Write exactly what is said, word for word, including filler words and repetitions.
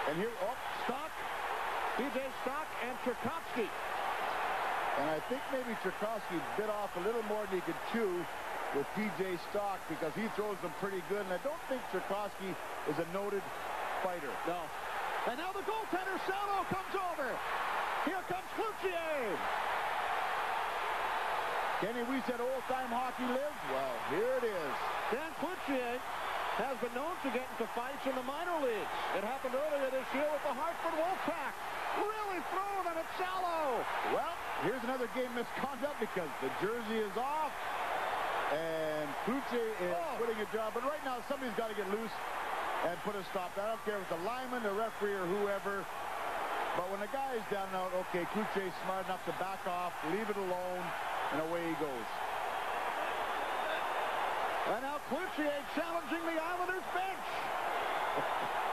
And here, oh, Stock, P J Stock, and Tchaikovsky. And I think maybe Tchaikovsky bit off a little more than he could chew with P J Stock because he throws them pretty good. And I don't think Tchaikovsky is a noted fighter. No. And now the goaltender, Salo, comes over. Here comes Cloutier. Kenny, we said old-time hockey lives. Well, here it is. Dan Cloutier has been known to get into fights in the minor leagues. It happened earlier this year with the Hartford Wolfpack. Really thrown at it, Salo. Well, here's another game misconduct because the jersey is off. And Cloutier is oh. putting a job. But right now, somebody's got to get loose and put a stop. I don't care if it's the lineman, the referee, or whoever. But when the guy is down and out, okay, Cloutier's smart enough to back off, leave it alone, and away he goes. And now Cloutier challenging the Islanders bench.